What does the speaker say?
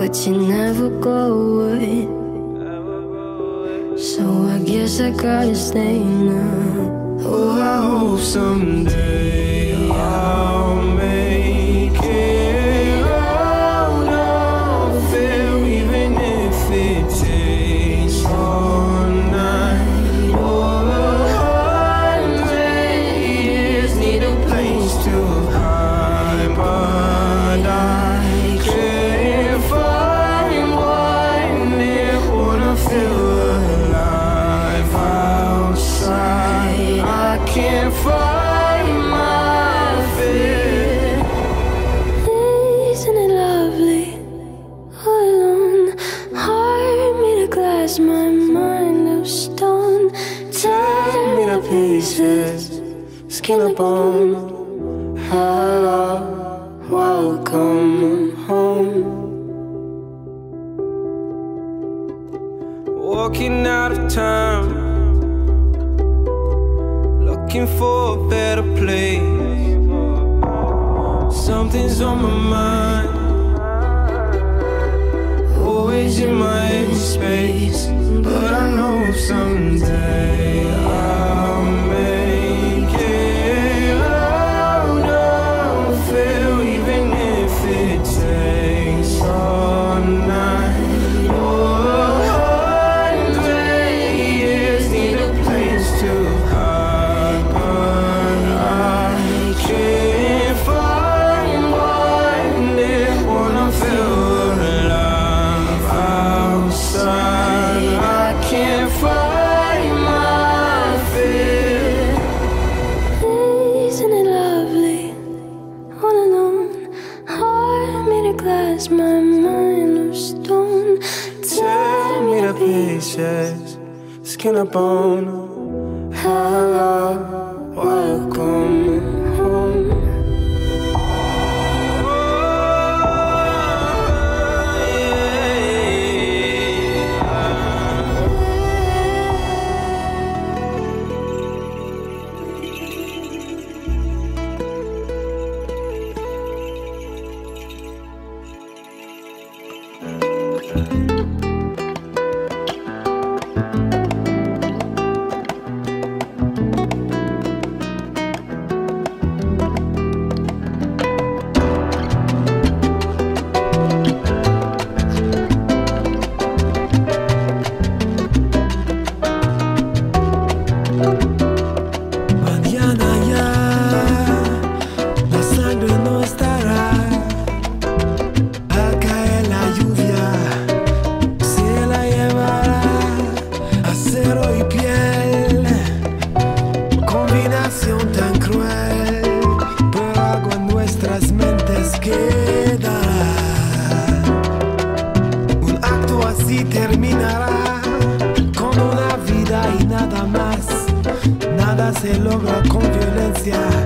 but you never go away. So I guess I gotta stay now. Oh, I hope someday I'll make it out of there, even if it takes all night or 100 years. Need a place to hide, but I can't find one there. Wanna feel alive outside. I can't find my fear. Isn't it lovely? All alone, heart made of glass, my mind of stone. Tear me to pieces, skin and bone. Hello, welcome home. Walking out of time, looking for a better place. Something's on my mind, always in my empty space. But I know someday I'll make it out of here, even if it takes all night or 100 years. Need a place to hide, but I can't find one there. Wanna feel alive outside. I can't find my fear. Isn't it lovely? All alone, heart made of glass, my mind of stone. Tear me to pieces, skin and bone. Hello, welcome home. Mañana ya la sangre no estará. Al caer la lluvia se la llevará. Acero y piel, combinación tan cruel, pero algo en nuestras mentes quedará. Un acto así terminará con una vida y nada más. Nada se logra con violencia.